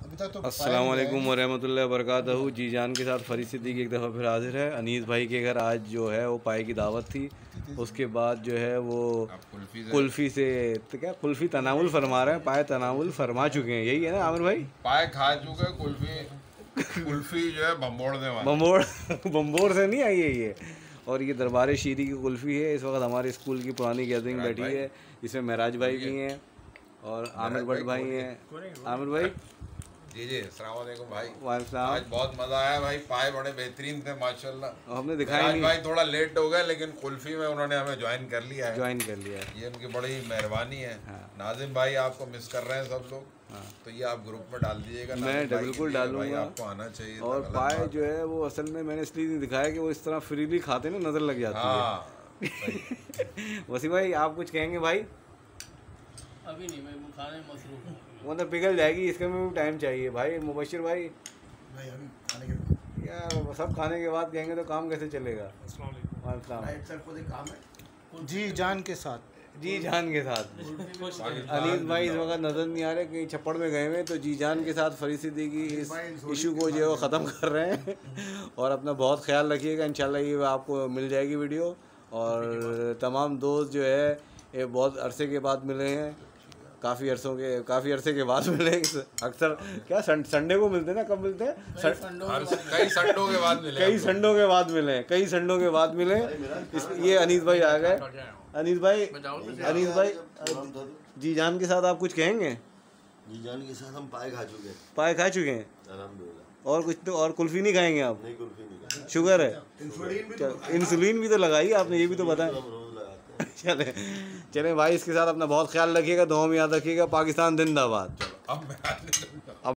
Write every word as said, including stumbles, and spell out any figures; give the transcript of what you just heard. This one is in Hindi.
तो अस्सलाम वालेकुम वरहमतुल्लाहि वबरकातुहू। जी जान के साथ फरीद सिद्दीकी एक दफ़ा फिर हाजिर है। अनीस भाई के घर आज जो है वो पाए की दावत थी। उसके बाद जो है वो कुल्फ़ी से तो क्या कुल्फ़ी तनावुल फरमा रहे हैं, पाए तनावुल फरमा चुके हैं, यही है ना आमिर भाई? पाए खा चुके, कुल्फ़ी कुल्फ़ी जो है बम्बोड़ दे बम्बोड़ बम्बोड़ से नहीं आई है ये। और ये दरबार शीरी की कुल्फ़ी है। इस वक्त हमारे स्कूल की पुरानी गैदरिंग बैठी है, इसमें महराज भाई भी हैं और आमिर भट्ट भाई हैं। आमिर भाई जी जी अस्सलाम वालेकुम भाई। वालेकुम। आज बहुत मज़ा आया भाई, पाए बड़े बेहतरीन थे माशाल्लाह। हमने दिखाया नहीं भाई, थोड़ा लेट हो गए लेकिन कुल्फ़ी में उन्होंने हमें ज्वाइन कर लिया है ज्वाइन कर लिया है, ये उनकी बड़ी मेहरबानी है। हाँ। नाजिम भाई आपको मिस कर रहे हैं सब लोग, हाँ। तो ये आप ग्रुप में डाल दीजिएगा। मैं बिल्कुल डालूंगा, आपको आना चाहिए। और पाए जो है वो असल में मैंने इसलिए नहीं दिखाया कि वो इस तरह फ्रीली खाते ना नज़र लग जाती है। वसीम भाई आप कुछ कहेंगे भाई? अभी नहीं, मैं खाने में मसरूफ हूँ। वो तो पिघल जाएगी, इसके में भी टाइम चाहिए भाई। मुबशिर भाई भाई अभी खाने के बाद यार सब खाने के बाद कहेंगे तो काम कैसे चलेगा? काम है जी जान के साथ जी जान के साथ अनीस भाई इस वक्त नज़र नहीं आ रहे, कहीं छप्पड़ में गए हुए, तो जी जान के साथ फरीद सिद्दीकी इस इशू को जो है वो ख़त्म कर रहे हैं। और अपना बहुत ख्याल रखिएगा, इंशाल्लाह ये आपको मिल जाएगी वीडियो। और तमाम दोस्त जो है ये बहुत अरसे के बाद मिले हैं, काफ़ी अरसों के काफ़ी अरसे के बाद मिले। अक्सर क्या संडे को मिलते हैं ना, कब मिलते हैं? कई संडों के बाद मिले कई संडों के बाद मिले कई संडों के बाद मिले इस ये अनीस भाई आ गए। अनीस भाई अनीस भाई जी जान के साथ आप कुछ कहेंगे? जी जान के साथ हम पाए खा चुके हैं। पाए खा चुके हैं अल्हम्दुलिल्लाह। और कुछ तो और कुल्फ़ी नहीं खाएंगे आप? नहीं, कुल्फी नहीं खाई। शुगर है? इंसुलिन इंसुलिन भी तो लगाई आपने, ये भी तो बताएं। चले चले भाई, इसके साथ अपना बहुत ख्याल रखिएगा, दुआ में याद रखिएगा। पाकिस्तान जिंदाबाद। अब